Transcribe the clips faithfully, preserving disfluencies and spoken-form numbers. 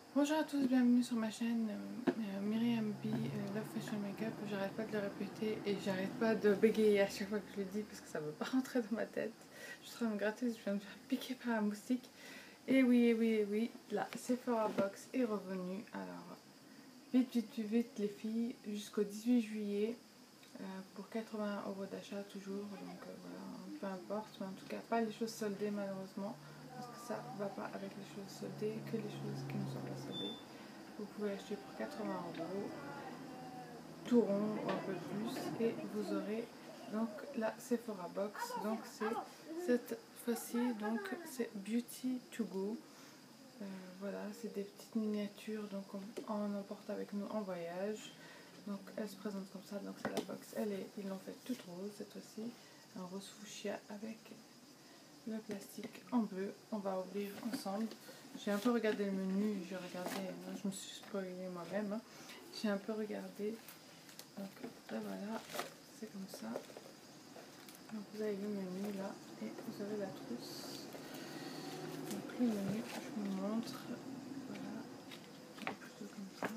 Bonjour à tous, bienvenue sur ma chaîne euh, Myriam B, euh, Love Fashion Makeup. J'arrête pas de le répéter et j'arrête pas de bégayer à chaque fois que je le dis parce que ça veut pas rentrer dans ma tête. Je suis en train de me gratter, je viens de me faire piquer par un moustique. Et oui, et oui, et oui, la Sephora Box est revenue. Alors, vite, vite, vite, vite les filles, jusqu'au dix-huit juillet euh, pour quatre-vingts euros d'achat toujours. Donc euh, voilà, peu importe, mais en tout cas pas les choses soldées malheureusement. Parce que ça va pas avec les choses soldées, que les choses qui ne sont pas soldées. Vous pouvez acheter pour quatre-vingts euros, tout rond ou un peu plus, et vous aurez donc la Sephora Box. Donc c'est cette fois-ci, donc c'est Beauty to Go. Euh, voilà, c'est des petites miniatures, donc on, on emporte avec nous en voyage. Donc elle se présente comme ça, donc c'est la box. Elle est, ils l'ont fait toute rose cette fois-ci, un rose fuchsia avec le plastique en bleu. On va ouvrir ensemble. J'ai un peu regardé le menu, j'ai regardé, moi je me suis spoilée moi-même. Hein. J'ai un peu regardé. Donc là voilà, c'est comme ça. Donc vous avez le menu là et vous avez la trousse. Donc le menu, je vous montre. Voilà, plutôt comme ça.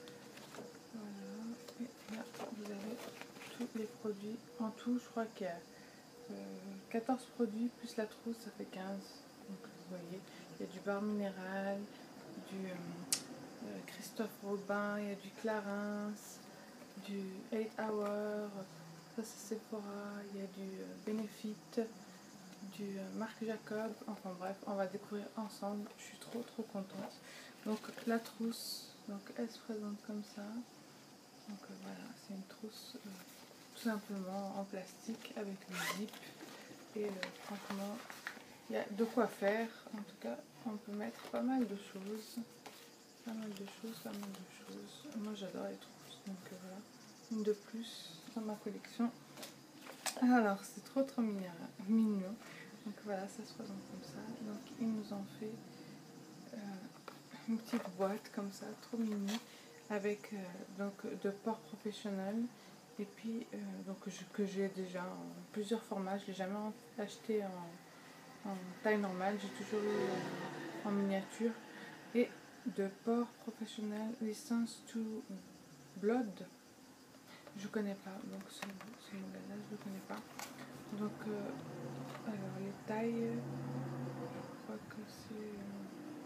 Voilà, et là vous avez tous les produits. En tout, je crois qu'il y a euh, quatorze produits plus la trousse, ça fait quinze. Donc vous voyez, il y a du beurre minéral, du euh, Christophe Robin, il y a du Clarins, du eight hour, ça c'est Sephora, il y a du euh, Benefit, du euh, Marc Jacob, enfin bref, on va découvrir ensemble, je suis trop trop contente. Donc la trousse, donc elle se présente comme ça, donc euh, voilà, c'est une trousse euh, tout simplement en plastique avec le zip, et euh, franchement, il y a de quoi faire, en tout cas, on peut mettre pas mal de choses. Pas mal de choses, pas mal de choses. Moi j'adore les trousses, donc euh, voilà. Une de plus dans ma collection. Alors c'est trop trop mignon. Donc voilà, ça se présente comme ça. Donc ils nous ont fait euh, une petite boîte comme ça, trop mini, avec euh, donc de port professionnel. Et puis euh, donc je, que j'ai déjà en plusieurs formats. Je l'ai jamais acheté en, en taille normale. J'ai toujours eu euh, en miniature. Et de port professionnel License to Blood, je connais pas, donc ce, ce modèle là je ne connais pas. Donc euh, alors les tailles, je crois que c'est euh,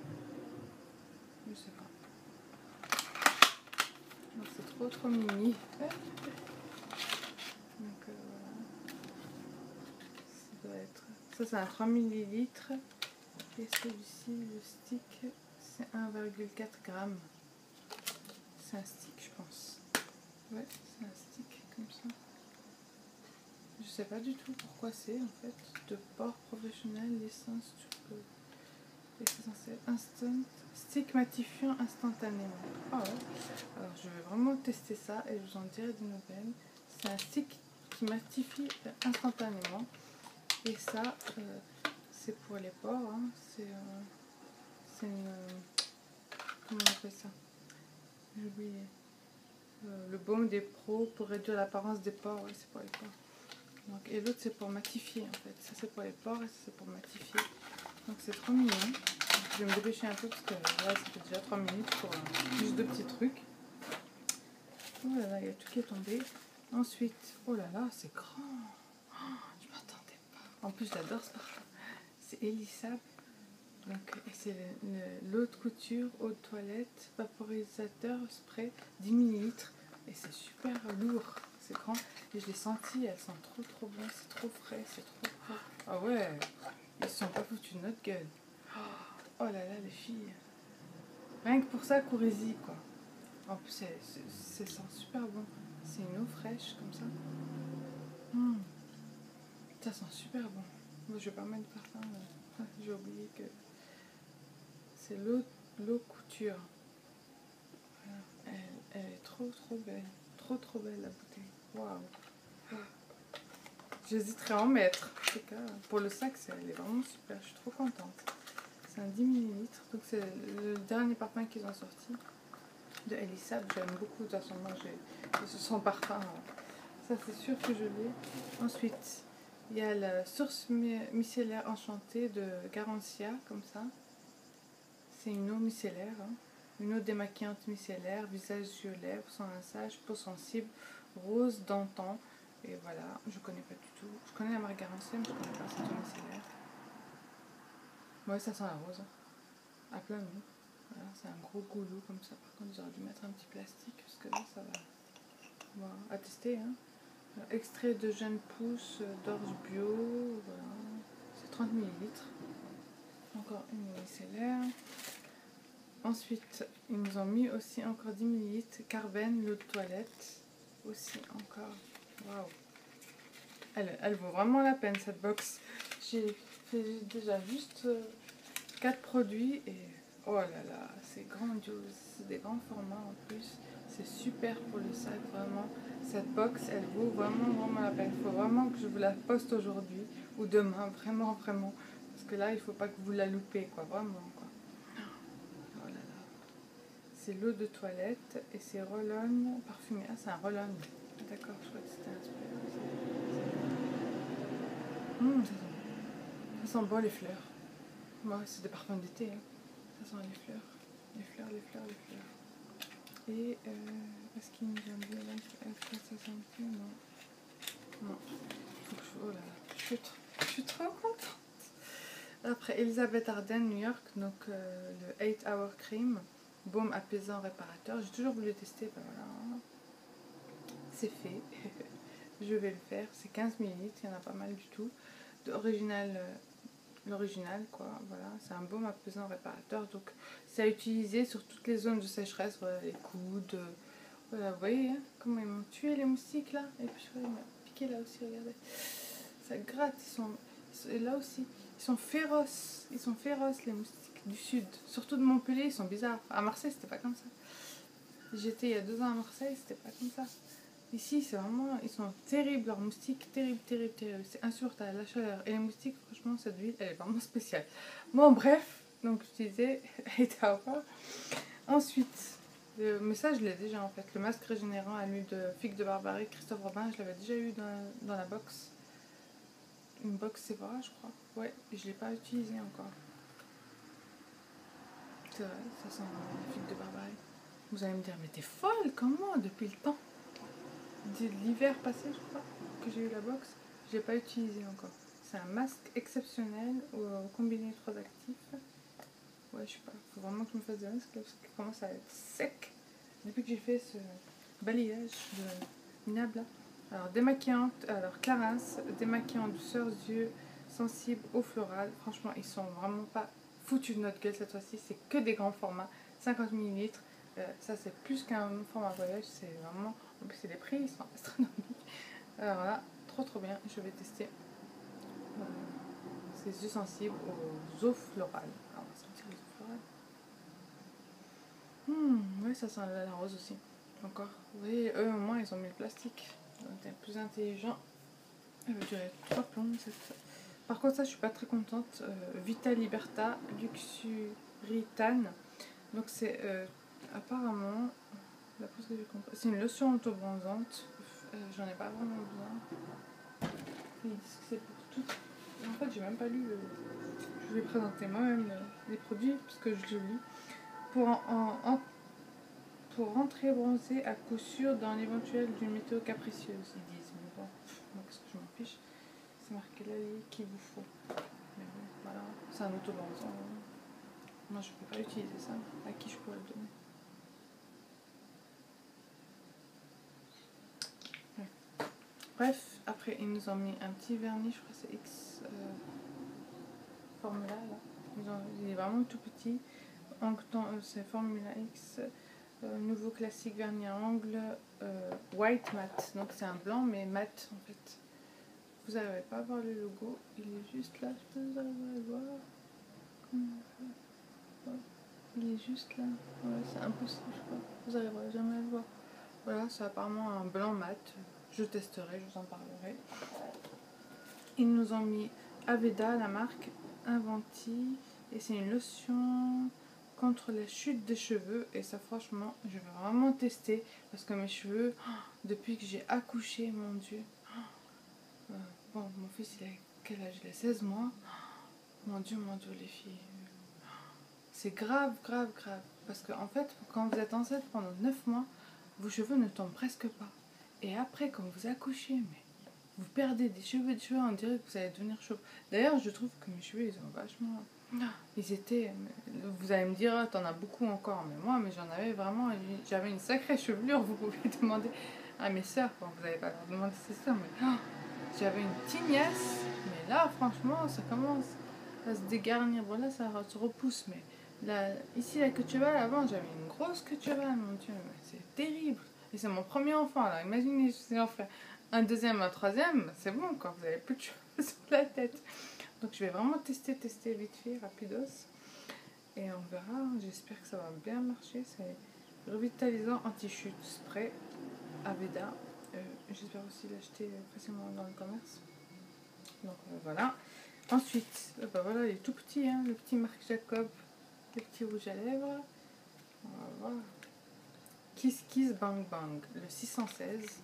je sais pas, donc c'est trop trop mini. Donc euh, voilà, ça doit être, ça c'est un trois millilitres, et celui-ci le stick c'est un virgule quatre grammes. C'est un stick je pense, ouais c'est un stick comme ça. Je sais pas du tout pourquoi c'est en fait. De port professionnel, licence, tu peux. Et c'est censé instant, stick matifiant instantanément. Ah ouais. Alors je vais vraiment tester ça et je vous en dirai des nouvelles. C'est un stick qui matifie instantanément. Et ça, euh, c'est pour les pores. Hein. C'est euh, une. Comment on appelle ça? J'ai oublié. Euh, le baume des pros pour réduire l'apparence des pores. Ouais, c'est pour les pores. Donc, et l'autre c'est pour matifier en fait, ça c'est pour les pores et ça c'est pour matifier. Donc c'est trop mignon. Donc, je vais me dépêcher un peu parce que là ça fait déjà trois minutes pour euh, juste deux petits trucs. Oh là là, il y a tout qui est tombé. Ensuite, oh là là, c'est grand. Oh, je m'attendais pas. En plus j'adore ce parfum. C'est Elisab. Donc c'est l'eau de couture, eau de toilette, vaporisateur, spray, dix millilitres. Et c'est super lourd, c'est grand. Et je l'ai senti, elles sont trop trop bonnes, c'est trop frais, c'est trop trop. Ah ouais, ils se sont pas foutus de notre gueule. Oh là là, les filles. Rien que pour ça, courez-y quoi. En plus, c'est, c'est, ça sent super bon. C'est une eau fraîche comme ça. Mmh. Ça sent super bon. Moi, je vais pas mettre de parfum. Mais... j'ai oublié que c'est l'eau, l'eau couture. Voilà. Elle, elle est trop trop belle. Trop trop belle la bouteille. Waouh. J'hésiterais à en mettre. En tout cas, pour le sac, c'est, elle est vraiment super. Je suis trop contente. C'est un dix millilitres. Donc c'est le dernier parfum qu'ils ont sorti. De Elisab. J'aime beaucoup. De toute façon, moi, j'ai son parfum. Ça, c'est sûr que je l'ai. Ensuite, il y a la source micellaire enchantée de Garancia, comme ça. C'est une eau micellaire. Hein. une eau démaquillante micellaire, visage, yeux, lèvres, sans massage, peau sensible, rose, d'antan. Et voilà, je connais pas du tout. Je connais la marque Garancé, mais je connais pas cette eau micellaire. Ouais, ça sent la rose. À plein nez. Voilà, c'est un gros goulot comme ça. Par contre, j'aurais dû mettre un petit plastique parce que là, ça va. Voilà, à tester. Hein. Extrait de jeunes pousses d'orge bio. Voilà. C'est trente millilitres. Encore une eau micellaire. Ensuite, ils nous ont mis aussi encore dix millilitres Carben, l'eau de toilette. Aussi encore. Waouh! Elle, elle vaut vraiment la peine cette box. J'ai fait déjà juste quatre produits et oh là là, c'est grandiose. C'est des grands formats en plus. C'est super pour le sac, vraiment. Cette box, elle vaut vraiment, vraiment la peine. Il faut vraiment que je vous la poste aujourd'hui ou demain, vraiment, vraiment. Parce que là, il ne faut pas que vous la loupez, quoi, vraiment, quoi. Oh là là. C'est l'eau de toilette et c'est roll-on parfumé. Ah, c'est un roll-on. D'accord, je crois que c'était un spray. Mmh, ça, sent... ça sent bon les fleurs. Moi, ouais, c'est des parfums d'été. Hein. Ça sent les fleurs. Les fleurs, les fleurs, les fleurs. Et euh, est-ce qu'il nous a dit là est-ce que ça sent plus? Non. Non. Faut que je... Oh là là. Je suis trop, je suis trop contente. Après, Elisabeth Arden, New York. Donc, euh, le eight hour Cream. Baume apaisant réparateur. J'ai toujours voulu le tester. Ben voilà. C'est fait. Je vais le faire. C'est quinze millilitres. Il y en a pas mal du tout. D'original. Euh, L'original, quoi. Voilà. C'est un baume apaisant réparateur. Donc, c'est à utiliser sur toutes les zones de sécheresse. Voilà, les coudes. Euh, voilà, vous voyez hein, comment ils m'ont tué les moustiques là. Et puis, il m'a piqué là aussi. Regardez. Ça gratte. Ils sont, ils sont. Et là aussi. Ils sont féroces. Ils sont féroces, les moustiques du sud. Surtout de Montpellier, ils sont bizarres. À Marseille, c'était pas comme ça. J'étais il y a deux ans à Marseille, c'était pas comme ça. Ici, c'est vraiment, ils sont terribles, leurs moustiques, terribles, terribles, terribles. C'est insupportable, la chaleur. Et les moustiques, franchement, cette huile, elle est vraiment spéciale. Bon, bref, donc je disais, ensuite, le, mais ça, je l'ai déjà en fait. Le masque régénérant à l'huile de figue de Barbarie, Christophe Robin, je l'avais déjà eu dans, dans la box. Une box Sephora, je crois. Ouais, je l'ai pas utilisé encore. C'est vrai, ça sent la figue de Barbarie. Vous allez me dire, mais t'es folle, comment, depuis le temps de l'hiver passé, je crois, que j'ai eu la box, je l'ai pas utilisé encore. C'est un masque exceptionnel euh, combiné trois actifs. Ouais, je sais pas, faut vraiment que je me fasse des masques parce qu'il commence à être sec depuis que j'ai fait ce balayage de Minable là. Alors, démaquillante, alors Clarins, démaquillant douceur, yeux sensibles, eau florale. Franchement, ils sont vraiment pas foutus de notre gueule cette fois-ci, c'est que des grands formats, cinquante millilitres. Euh, ça, c'est plus qu'un format voyage, c'est vraiment. En plus, c'est les prix, ils sont astronomiques. Alors là, trop trop bien, je vais tester. Euh, ces yeux sensibles aux eaux florales. Alors, on va sentir les eaux florales. Hum, ouais, ça sent la rose aussi. Encore. Vous voyez, eux au moins, ils ont mis le plastique. Donc, c'est plus intelligent. Elle va durer trois plombs. Cette... Par contre, ça, je suis pas très contente. Euh, Vita Liberta Luxuritane. Donc, c'est euh, apparemment. D'après ce que j'ai compris, c'est une lotion auto-bronzante. Euh, J'en ai pas vraiment besoin. Ils disent que c'est pour tout. En fait, j'ai même pas lu. Le... Je vais présenter moi-même les produits parce que je l'ai lu. Pour, en, en, en, pour rentrer bronzé à coup sûr dans l'éventuel d'une météo capricieuse, ils disent. Mais bon, moi, qu'est-ce que je m'en fiche? C'est marqué là qu'il vous faut. Mais bon, voilà. C'est un auto-bronzant. Moi, je peux pas utiliser ça. À qui je pourrais le donner? Bref, après ils nous ont mis un petit vernis, je crois que c'est X euh, Formula là. Ils ont, il est vraiment tout petit. Euh, c'est Formula X, euh, nouveau classique vernis à ongles, euh, white matte. Donc c'est un blanc mais mat en fait. Vous n'arrivez pas à voir le logo, il est juste là, je sais pas si vous arrivez à le voir. Ouais. Il est juste là, ouais, c'est impossible, je crois. Vous n'arriverez jamais à le voir. Voilà, c'est apparemment un blanc mat. Je testerai, je vous en parlerai. Ils nous ont mis Aveda, la marque Inventi, et c'est une lotion contre la chute des cheveux. Et ça, franchement, je vais vraiment tester parce que mes cheveux, depuis que j'ai accouché, mon Dieu. Euh, bon, mon fils, il a quel âge? Il a seize mois. Mon Dieu, mon Dieu, les filles. c'est grave, grave, grave. Parce que en fait, quand vous êtes enceinte pendant neuf mois, vos cheveux ne tombent presque pas. Et après, quand vous accouchez, mais vous perdez des cheveux, des cheveux, on dirait que vous allez devenir chauve. D'ailleurs, je trouve que mes cheveux, ils ont vachement... Ils étaient... Vous allez me dire, ah, t'en as beaucoup encore. Mais moi, mais j'en avais vraiment... J'avais une sacrée chevelure, vous pouvez demander à mes soeurs. Bon, vous n'allez pas leur demander c'est ça, mais... Oh, j'avais une tignasse. Mais là, franchement, ça commence à se dégarnir. Voilà, ça se repousse. Mais là, ici, la queue de cheval, avant, j'avais une grosse queue de cheval, mon Dieu. Mais c'est terrible. Et c'est mon premier enfant, alors imaginez si j'en fais un deuxième, un troisième, c'est bon, quand vous avez plus de cheveux sur la tête. Donc je vais vraiment tester, tester vite fait, rapidos. Et on verra, j'espère que ça va bien marcher. C'est revitalisant anti-chute spray Aveda. Euh, j'espère aussi l'acheter facilement dans le commerce. Donc euh, voilà. Ensuite, euh, bah voilà, il est tout petit, hein, le petit Marc Jacob, le petit rouge à lèvres. On va voir. Kiss Kiss Bang Bang, le six cent seize.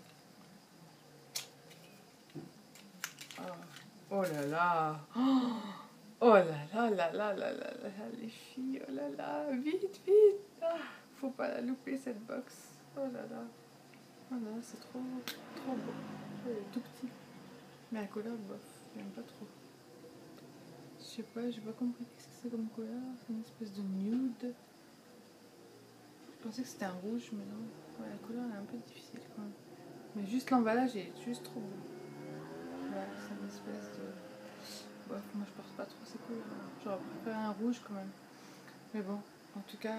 Oh, oh là là. Oh, oh là là là là là là là là, les filles, oh là là, vite, vite. Ah, faut pas la louper cette box. Oh là là. Oh là là, c'est trop, trop beau. Il est tout petit. Mais la couleur, bof, j'aime pas trop. Je sais pas, j'ai pas compris qu'est-ce que c'est comme couleur. C'est une espèce de nude. Je pensais que c'était un rouge, mais non. Ouais, la couleur est un peu difficile quand même. Mais juste l'emballage est juste trop beau. Voilà, c'est une espèce de... Bof, moi je porte pas trop ces couleurs. J'aurais préféré un rouge quand même. Mais bon, en tout cas...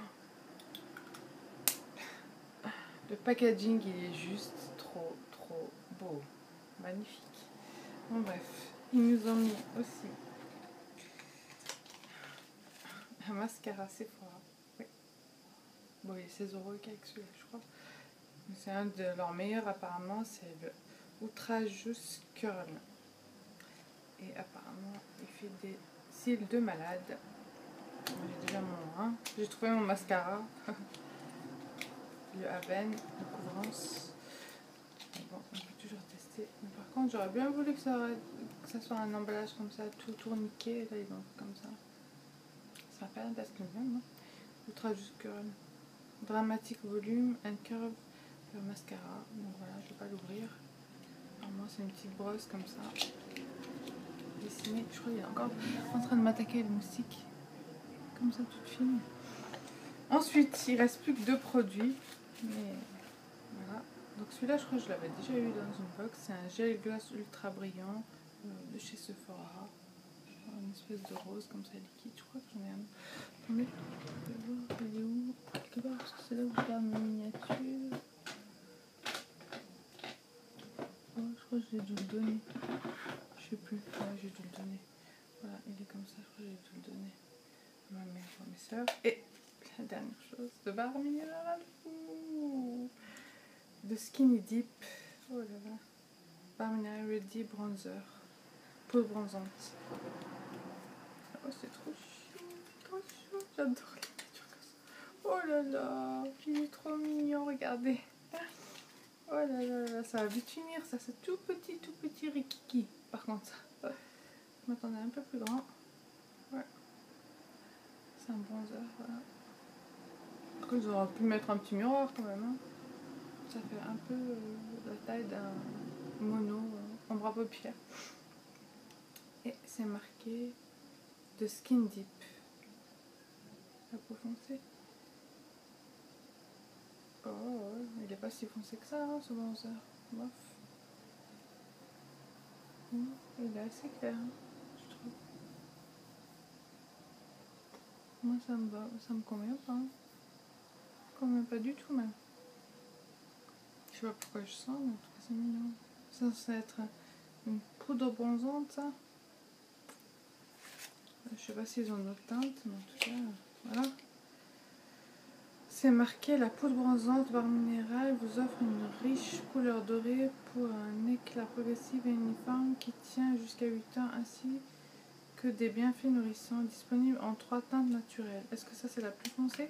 Le packaging, il est juste trop, trop beau. Magnifique. Bon bref, ils nous ont mis aussi un mascara Sephora. Oui. Bon, il est seize euros et quelques celui-là, je crois. C'est un de leurs meilleurs apparemment, c'est le Outrageous Curl. Et apparemment, il fait des cils de malade. J'ai déjà mon un. J'ai trouvé mon mascara. Le Aven de couvrance. Bon, on peut toujours tester. Mais par contre, j'aurais bien voulu que ça, que ça soit un emballage comme ça, tout tourniqué. Là, ils vont comme ça. Ça va pas parce que même, non? Outrageous Curl. Dramatic Volume and Curve le mascara. Donc voilà, je vais pas l'ouvrir. Moi, c'est une petite brosse comme ça. Dessinée. Je crois qu'il est encore en train de m'attaquer le moustique. Comme ça, toute fine. Ensuite, il reste plus que deux produits. Mais voilà. Donc celui-là, je crois que je l'avais déjà eu dans une box. C'est un gel glace ultra brillant euh, de chez Sephora. Une espèce de rose comme ça liquide. Je crois que j'en ai un. Attendez, je vais voir, il est où? Quelque part, parce que c'est là où je garde mes miniatures. Oh, je crois que j'ai dû le donner. Je sais plus. Ouais, j'ai dû le donner. Voilà, il est comme ça. Je crois que j'ai dû le donner à ma mère, à mes soeurs. Et la dernière chose, de barre minérale. Ouh. De Skinny Dip. Oh là là. Barre minérale Ready Bronzer. Peau bronzante. Oh, c'est trop chou. Trop chou. J'adore les miniatures comme ça. Oh là là. Il est trop mignon. Regardez. Oh là là là. Ça va vite finir. Ça, c'est tout petit, tout petit rikiki. Par contre, ça. Je m'attendais un peu plus grand. Ouais. C'est un bronzer. Voilà. Après, j'aurais pu mettre un petit miroir quand même. Hein. Ça fait un peu euh, la taille d'un mono euh, ombre à paupières. Et c'est marqué de Skin Deep. La peau foncée. Oh, ouais. Il n'est pas si foncé que ça, hein, ce bronzer. Bof. Mmh, il est assez clair, hein, je trouve. Moi, ça me va, ça me convient pas. Hein. Convient pas du tout, même. Je sais pas pourquoi je sens, mais en tout cas, c'est mignon. Ça, ça va être une poudre bronzante, ça. Je sais pas s'ils ont d'autres teintes, mais en tout cas, voilà. C'est marqué la poudre bronzante barre minérale vous offre une riche couleur dorée pour un éclat progressif et uniforme qui tient jusqu'à huit ans, ainsi que des bienfaits nourrissants disponibles en trois teintes naturelles. Est-ce que ça c'est la plus foncée?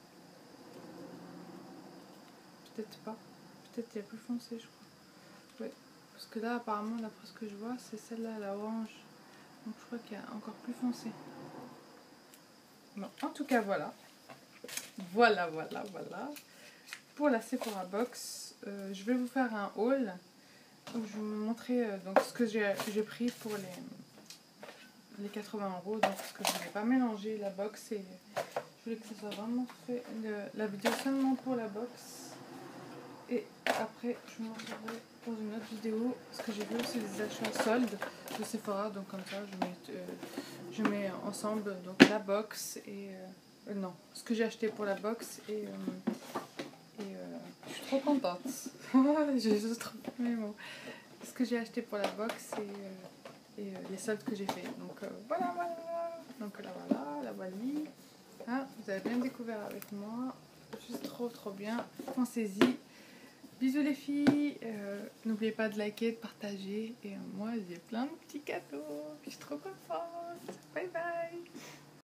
Peut-être pas. Peut-être la plus foncée, je crois. Oui. Parce que là, apparemment, d'après ce que je vois, c'est celle-là, la orange. Donc je crois qu'il y a encore plus foncé. Bon, en tout cas, voilà. Voilà, voilà, voilà. Pour la Sephora Box, euh, je vais vous faire un haul où je vais vous montrer euh, donc, ce que j'ai pris pour les, les quatre-vingts euros. Donc, parce que je ne voulais pas mélanger la box et je voulais que ce soit vraiment fait le, la vidéo seulement pour la box. Et après, je vous montrerai dans une autre vidéo ce que j'ai vu aussi des achats soldes de Sephora. Donc, comme ça, je mets, euh, je mets ensemble donc, la box et. Euh, euh, non, ce que j'ai acheté pour la box et. Euh, et euh, je suis trop contente. J'ai juste trop mes mots. Ce que j'ai acheté pour la box et, euh, et euh, les soldes que j'ai fait. Donc, euh, voilà, voilà. Donc, là, voilà, la voilà. Hein, vous avez bien découvert avec moi. Juste trop, trop bien. Pensez-y. Bisous les filles, euh, n'oubliez pas de liker, de partager et euh, moi j'ai plein de petits cadeaux, je suis trop contente, bye bye.